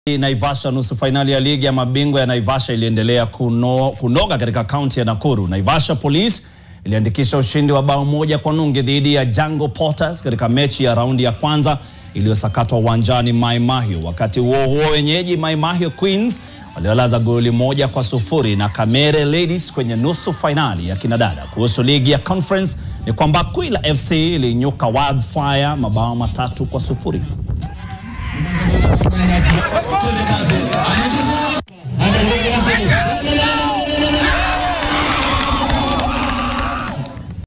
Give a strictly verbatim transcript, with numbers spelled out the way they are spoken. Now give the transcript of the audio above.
Naivasha, nusu finali ya ligi ya mabingwa ya Naivasha iliendelea kuno, kunoga katika kaunti ya Nakuru. Naivasha Police iliandikisha ushindi wa bao moja kwa nunge dhidi ya Jango Porters katika mechi ya raundi ya kwanza iliyosakatwa uwanjani Mai Mahiu. Wakati huo huo, wenyeji Mai Mahiu Queens waliolaza goli moja kwa sufuri na Kamere Ladies kwenye nusu finali ya kinadada. Kuhusu ligi ya conference ni kwamba Aquila F C ilinyuka Wildfire mabao matatu kwa sufuri.